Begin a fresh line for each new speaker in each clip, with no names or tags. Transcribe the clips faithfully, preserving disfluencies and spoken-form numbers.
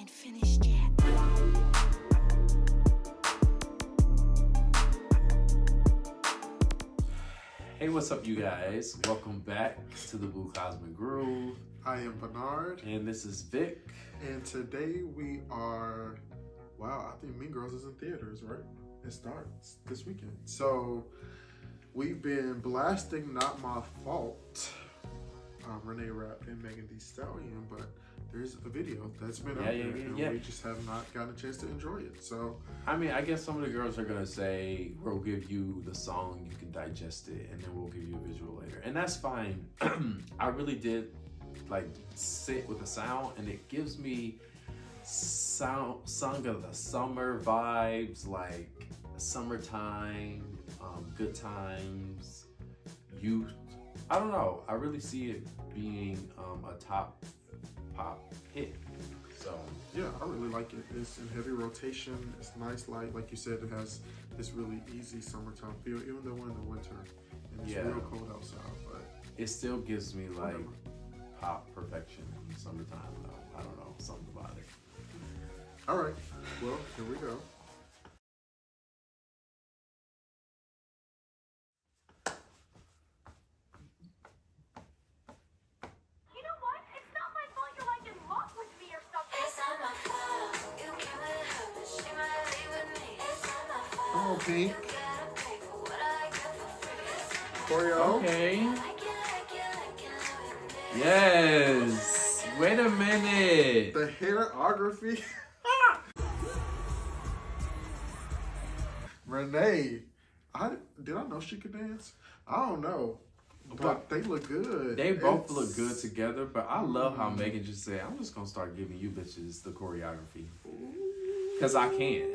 ain't finished yet.
Hey, what's up, you guys? Welcome back to the Blue Cosmic Groove.
I am Bernard.
And this is Vic.
And today we are, wow, I think Mean Girls is in theaters, right? It starts this weekend. So we've been blasting Not My Fault, um, Renee Rapp and Megan Thee Stallion, but there's a video that's been
yeah,
out
yeah,
there,
yeah,
and
yeah.
we just have not gotten a chance to enjoy it. So
I mean, I guess some of the girls are gonna say we'll give you the song, you can digest it, and then we'll give you a visual later, and that's fine. I really did like sit with the sound, and it gives me sound song of the summer vibes, like summertime, um, good times, youth. I don't know. I really see it being um, a top pop hit. So
yeah, I really like it. It's in heavy rotation. It's nice light. Like you said, it has this really easy summertime feel, even though we're in the winter and it's
yeah.
real cold outside. But
it still gives me like
whatever.
Pop perfection in the summertime though. I don't know, something about it.
All right, well, here we go. Oh, Pink. Choreo.
Okay. Yes. Wait a minute.
The hairography. Renee. I did I know she could dance? I don't know. But, but they look good.
They both
it's...
look good together, but I love how Megan just said, I'm just gonna start giving you bitches the choreography. Cause I can.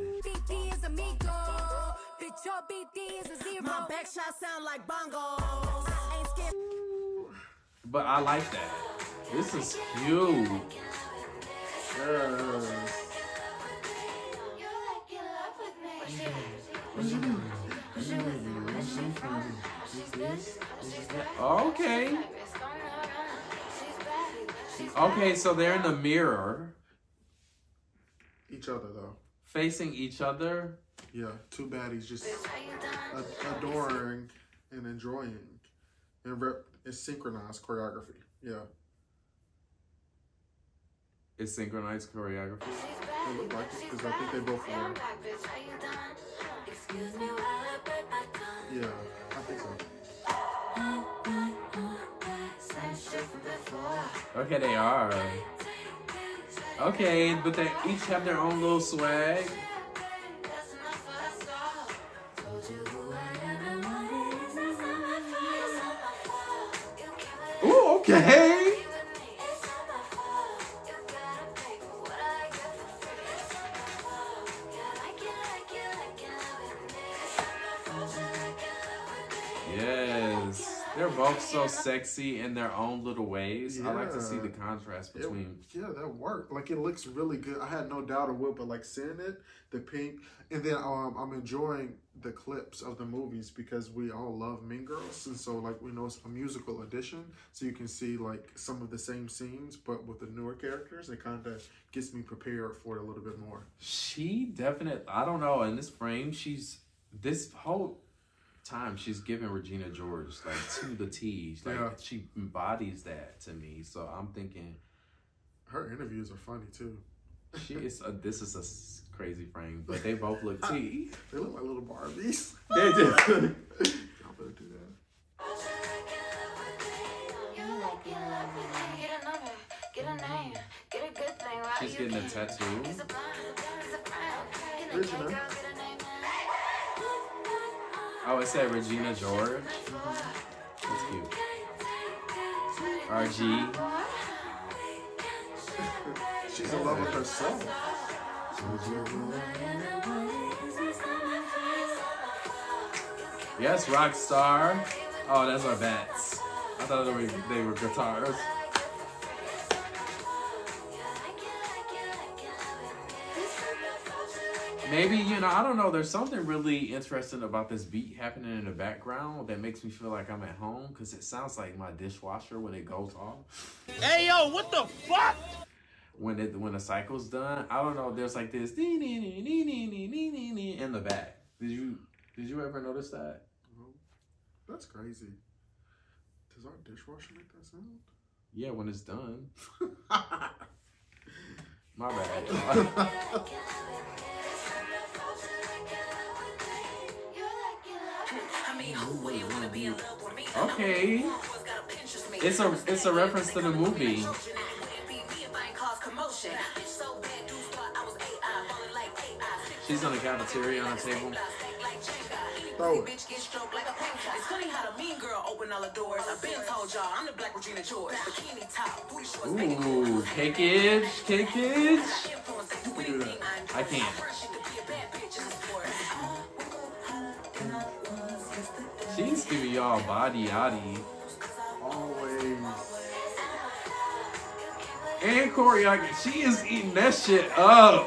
My back shot sound like bongos.
But I like that. This is cute.
Yes.
Okay. Okay, so they're in the mirror.
Each other though.
Facing each other.
Yeah, two baddies just ad adoring and enjoying, and rep it's synchronized choreography. Yeah,
It's synchronized choreography.
it look like it because I think they both are. Yeah, I think so.
Okay, they are. Okay, but they each have their own little swag. Ooh, okay. Yes. They're both so sexy in their own little ways.
Yeah.
I like to see the contrast between.
It, yeah, that worked. Like, it looks really good. I had no doubt it would, but like seeing it, the pink, and then um, I'm enjoying the clips of the movies because we all love Mean Girls, and so like we know it's a musical edition, so you can see like some of the same scenes, but with the newer characters. It kind of gets me prepared for it a little bit more.
She definitely, I don't know, in this frame, she's, this whole time she's giving Regina George like to the T. Like
Yeah.
she embodies that to me. So I'm thinking
Her interviews are funny too.
she is. A, this is a s- crazy frame, but they both look T.
They look like little Barbies.
They do.
Y'all better do that.
She's getting a tattoo.
Regina.
Oh, it said Regina George. That's cute. R G.
She's in love with herself.
Yes, Rockstar. Oh, that's our bats. I thought they were, they were guitars. Maybe, you know, I don't know. There's something really interesting about this beat happening in the background that makes me feel like I'm at home because it sounds like my dishwasher when it goes off.
Hey, yo, what the fuck?
when it when the cycle's done, I don't know. There's like this in the back. Did you did you ever notice that?
No. That's crazy. Does our dishwasher make that sound?
Yeah, when it's done. My bad. Okay. It's a it's a reference to the movie. She's on the cafeteria on a table.
Throw it.
It's funny how the mean girl open all the doors. I've been told y'all I'm the Black Regina George. Bikini top, booty shorts.
Ooh, cakeage, cakeage. I can't. She's giving y'all body yaddy.
Always.
And choreography. She is eating that shit up.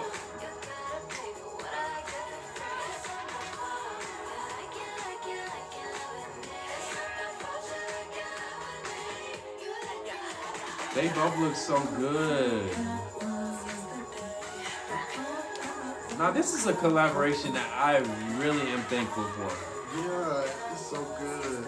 They both look so good. Now this is a collaboration that I really am thankful for.
Yeah, it's so good.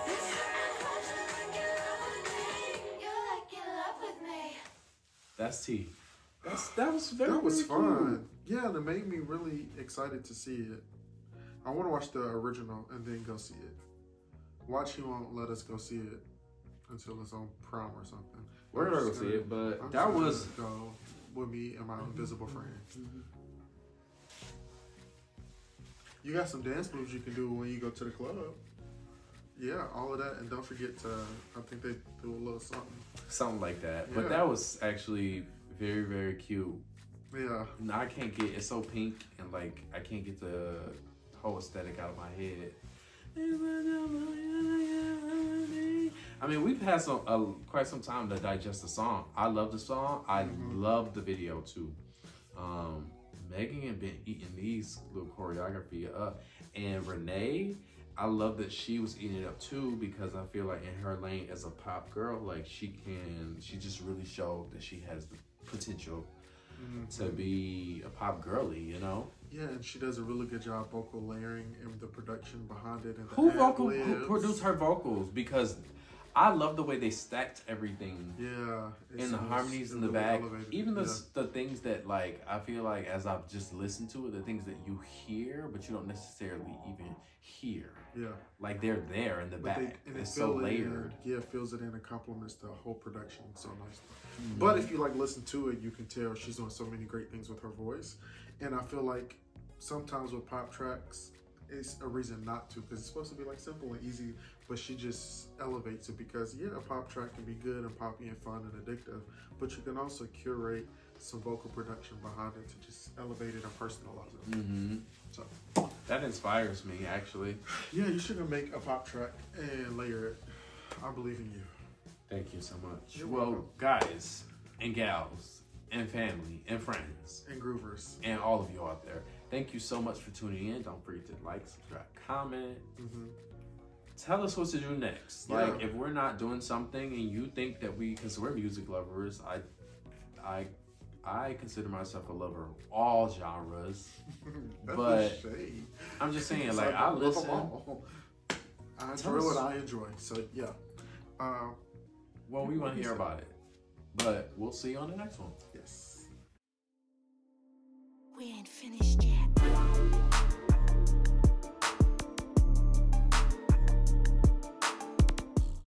That's T. That's that was very.
That was
very
fun. Yeah, and it made me really excited to see it. I want to watch the original and then go see it. Watch, he won't let us go see it until it's on Prime or something.
We're gonna go
just
see
gonna-
it, but
I'm
that
just
was.
gonna go with me and my invisible friend. You got some dance moves you can do when you go to the club. Yeah, all of that, and don't forget to. I think they do a little something.
Something like that.
Yeah.
But that was actually very, very cute.
Yeah.
No, I can't get it's so pink and like I can't get the whole aesthetic out of my head. I mean, we've had some uh, quite some time to digest the song. I love the song. I
Mm-hmm.
love the video too. Um, Megan had been eating these little choreography up, and Renee, I love that she was eating it up too because I feel like in her lane as a pop girl, like she can, she just really showed that she has the potential
Mm-hmm.
to be a pop girly, you know.
Yeah, and she does a really good job vocal layering and the production behind it and the
Who vocal?
ad-libs.
Who produced her vocals? Because I love the way they stacked everything.
Yeah, it's-
And the
it's-
harmonies
it's
in the
really
back,
elevated.
even the
Yeah.
the things that like I feel like as I've just listened to it, the things that you hear but you don't necessarily even hear,
Yeah,
like they're there in the
but
back.
they, and
It's
they
so
fill it
layered.
in. Yeah, fills it in and complements the whole production so nicely.
Mm-hmm.
But if you like listen to it, you can tell she's doing so many great things with her voice. And I feel like sometimes with pop tracks, it's a reason not to because it's supposed to be like simple and easy, but she just elevates it because yeah, a pop track can be good and poppy and fun and addictive, but you can also curate some vocal production behind it to just elevate it and personalize it.
Mm-hmm.
So
That inspires me actually.
yeah, you should make a pop track and layer it. I believe in you.
Thank you so much.
You're
well,
welcome.
guys and gals and family and friends
And groovers.
and all of you out there, thank you so much for tuning in. Don't forget to like, subscribe, comment.
Mm-hmm.
Tell us what to do next.
Yeah.
Like if we're not doing something and you think that we, because we're music lovers, I, I, I consider myself a lover of all genres.
That's
But
a shade.
I'm just saying,
It's
like I
love them
listen.
all. I
Tell
enjoy
us-
what I enjoy. So yeah. Uh,
Well, we want to hear about it, but we'll see you on the next one.
yes.
We ain't finished